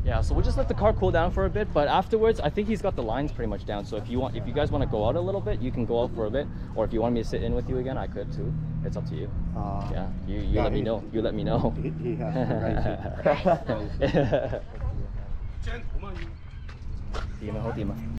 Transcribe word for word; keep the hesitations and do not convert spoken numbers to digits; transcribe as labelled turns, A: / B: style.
A: Yeah, so we'll just let the car cool down for a bit, but afterwards, I think he's got the lines pretty much down. So if you want, if you guys want to go out a little bit, you can go out for a bit, or if you want me to sit in with you again, I could too. It's up to you.
B: Uh,
A: Yeah, you you
B: yeah,
A: let me
B: he-
A: know. You let me know.
B: He, he has to raise it.
A: 點啊？好點啊？